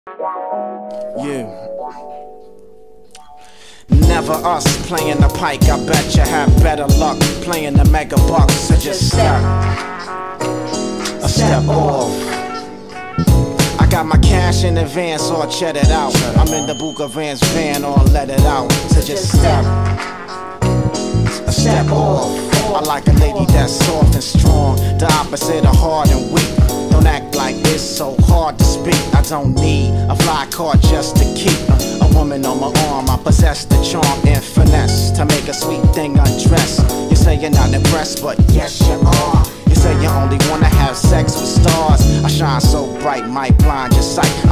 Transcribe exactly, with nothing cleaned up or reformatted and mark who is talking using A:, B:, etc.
A: Yeah. Never us playing the pike. I bet you have better luck playing the mega bucks. So just step a step off. I got my cash in advance, or check it out. I'm in the Buka Vans van, or let it out. So just step a step off. I like a lady that's soft and strong, the opposite of hard and weak. Don't act like it's so hard to speak. I don't need a fly car just to keep a woman on my arm. I possess the charm and finesse to make a sweet thing undress. You say you're not impressed, but yes you are. You say you only wanna have sex with stars. I shine so bright, might blind your sight.